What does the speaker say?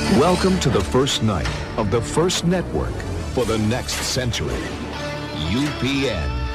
Welcome to the first night of the first network for the next century. UPN.